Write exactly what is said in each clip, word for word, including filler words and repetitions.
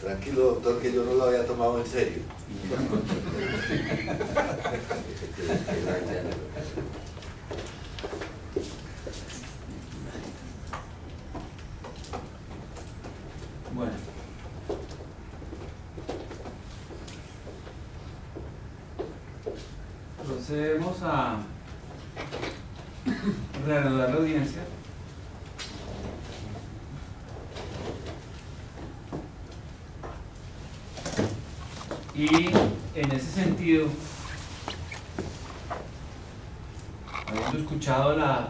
Tranquilo, doctor, que yo no lo había tomado en serio. Bueno. Procedemos a reanudar la audiencia. Y en ese sentido, habiendo escuchado la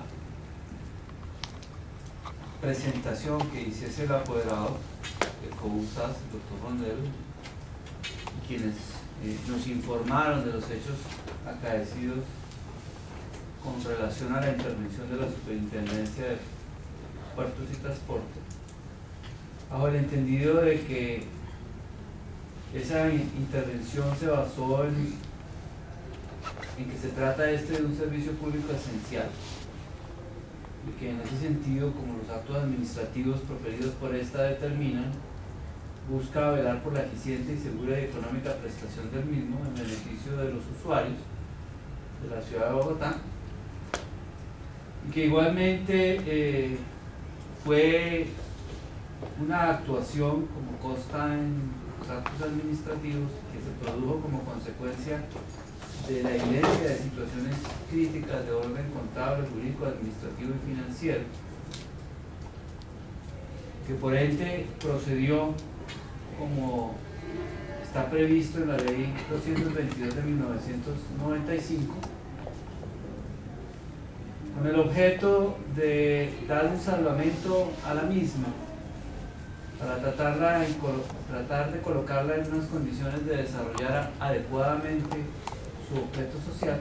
presentación que hiciese el apoderado de COUSAS, el doctor Rondero, quienes eh, nos informaron de los hechos acaecidos con relación a la intervención de la Superintendencia de Puertos y Transporte, bajo el entendido de que esa intervención se basó en, en que se trata este de un servicio público esencial y que en ese sentido, como los actos administrativos proferidos por esta determinan, busca velar por la eficiente y segura y económica prestación del mismo en beneficio de los usuarios de la ciudad de Bogotá, y que igualmente eh, fue una actuación, como consta en los actos administrativos, que se produjo como consecuencia de la evidencia de situaciones críticas de orden contable, jurídico, administrativo y financiero, que por ende procedió como está previsto en la ley doscientos veintidós de mil novecientos noventa y cinco, con el objeto de dar un salvamento a la misma, para tratarla en, tratar de colocarla en unas condiciones de desarrollar adecuadamente su objeto social,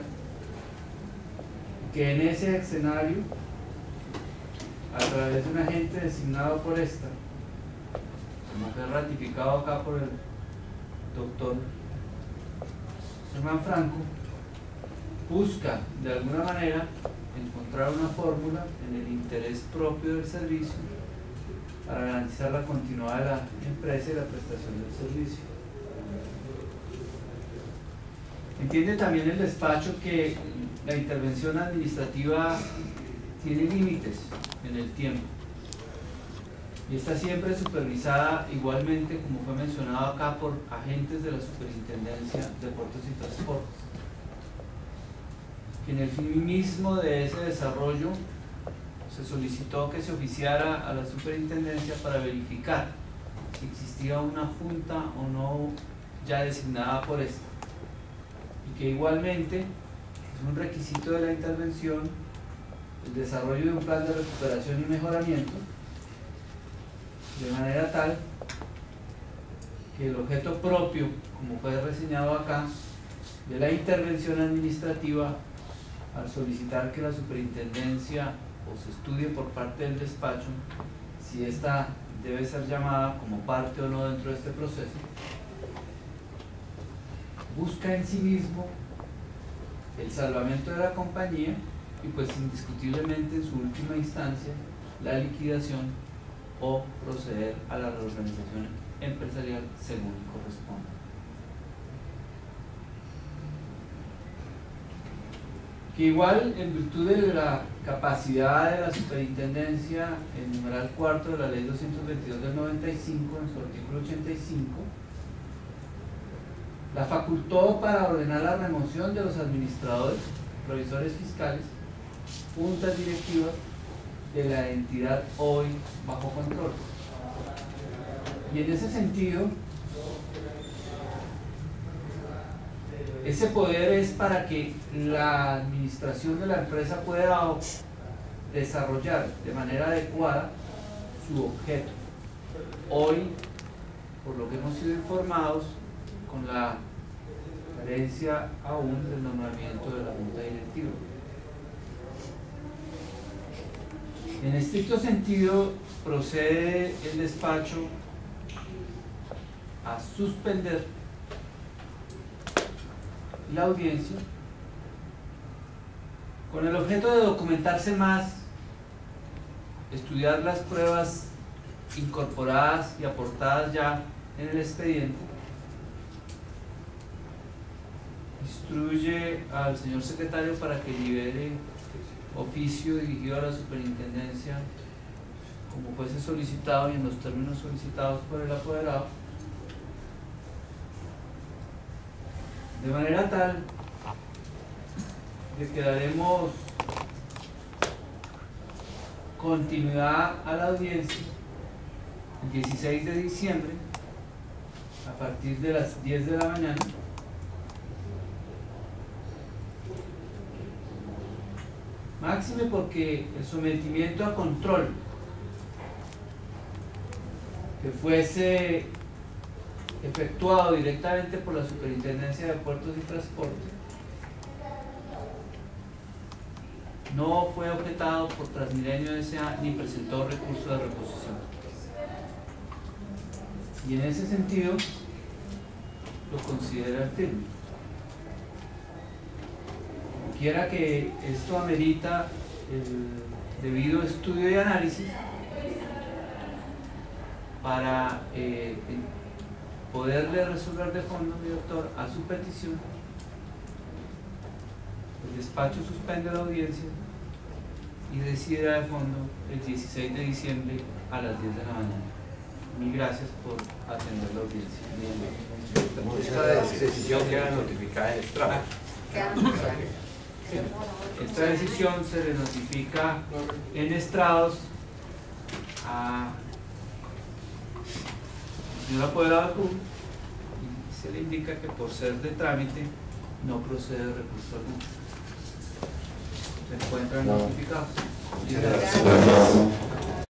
que en ese escenario, a través de un agente designado por esta, como fue ratificado acá por el doctor Germán Franco, busca de alguna manera encontrar una fórmula en el interés propio del servicio para garantizar la continuidad de la empresa y la prestación del servicio. Entiende también el despacho que la intervención administrativa tiene límites en el tiempo y está siempre supervisada igualmente, como fue mencionado acá, por agentes de la Superintendencia de Puertos y Transportes, que en el fin mismo de ese desarrollo se solicitó que se oficiara a la Superintendencia para verificar si existía una junta o no ya designada por esta, y que igualmente es un requisito de la intervención el desarrollo de un plan de recuperación y mejoramiento, de manera tal que el objeto propio, como fue reseñado acá, de la intervención administrativa, al solicitar que la Superintendencia o se estudie por parte del despacho si ésta debe ser llamada como parte o no dentro de este proceso, busca en sí mismo el salvamento de la compañía y pues indiscutiblemente en su última instancia la liquidación o proceder a la reorganización empresarial según corresponda. Que igual, en virtud de la capacidad de la Superintendencia, el numeral cuarto de la ley doscientos veintidós del noventa y cinco, en su artículo ochenta y cinco, la facultó para ordenar la remoción de los administradores, provisores fiscales, juntas directivas de la entidad hoy bajo control. Y en ese sentido, ese poder es para que la administración de la empresa pueda desarrollar de manera adecuada su objeto. Hoy, por lo que hemos sido informados, con la carencia aún del nombramiento de la junta directiva. En estricto sentido, procede el despacho a suspender la audiencia con el objeto de documentarse más, estudiar las pruebas incorporadas y aportadas ya en el expediente, instruye al señor secretario para que libere oficio dirigido a la superintendencia como fuese solicitado y en los términos solicitados por el apoderado, de manera tal de que daremos continuidad a la audiencia el dieciséis de diciembre a partir de las diez de la mañana, máxime porque el sometimiento a control que fuese efectuado directamente por la Superintendencia de Puertos y Transporte no fue objetado por Transmilenio S A ni presentó recurso de reposición. Y en ese sentido lo considera firme. Quiera que esto amerita el debido estudio y análisis para eh, poderle resolver de fondo, mi doctor, a su petición. El despacho suspende la audiencia y decide de fondo el dieciséis de diciembre a las diez de la mañana. Mil gracias por atender la audiencia. Esta decisión queda notificada en estrado. Esta decisión se le notifica en estrados a señor apoderado Cruz y se le indica que por ser de trámite no procede recurso alguno. Se encuentran notificados.